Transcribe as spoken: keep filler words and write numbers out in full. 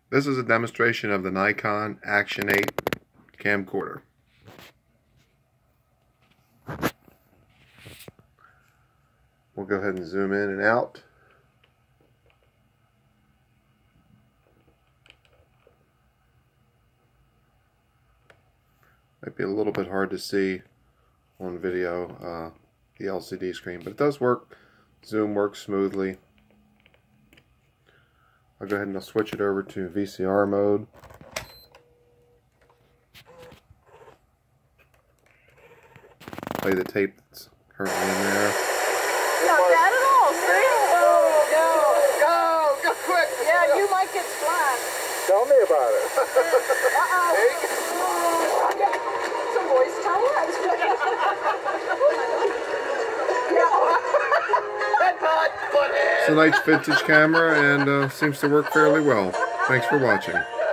This is a demonstration of the Nikon Action eight camcorder. We'll go ahead and zoom in and out. Might be a little bit hard to see on video, uh, the L C D screen, but it does work. Zoom works smoothly. I'll go ahead and I'll switch it over to V C R mode. Play the tape that's currently in there. Not bad at all, see? Go, go, go, go quick. Yeah, you might get splashed. Tell me about it. Uh-oh. It's a voice tolerance. It's a nice vintage camera and uh, seems to work fairly well. Thanks for watching.